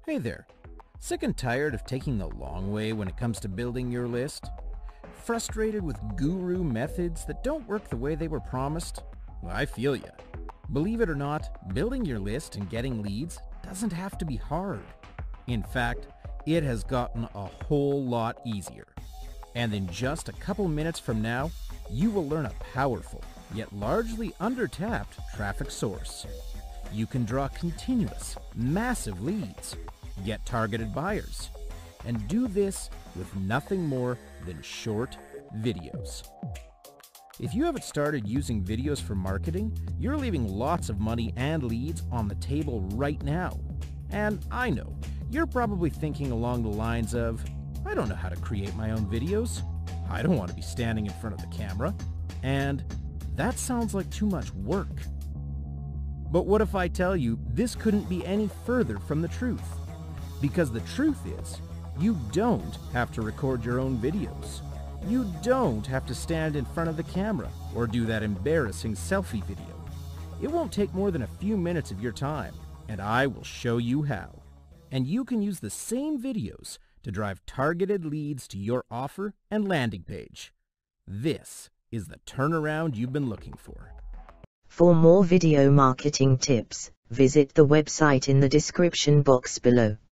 Hey there. Sick and tired of taking the long way when it comes to building your list? Frustrated with guru methods that don't work the way they were promised? Well, I feel ya. Believe it or not, building your list and getting leads doesn't have to be hard. In fact, it has gotten a whole lot easier. And in just a couple minutes from now, you will learn a powerful, yet largely under-tapped traffic source. You can draw continuous, massive leads, get targeted buyers, and do this with nothing more than short videos. If you haven't started using videos for marketing, you're leaving lots of money and leads on the table right now. And I know, you're probably thinking along the lines of, I don't know how to create my own videos. I don't want to be standing in front of the camera. And that sounds like too much work. But what if I tell you this couldn't be any further from the truth? Because the truth is, you don't have to record your own videos. You don't have to stand in front of the camera or do that embarrassing selfie video. It won't take more than a few minutes of your time, and I will show you how. And you can use the same videos to drive targeted leads to your offer and landing page. This is the turnaround you've been looking for. For more video marketing tips, visit the website in the description box below.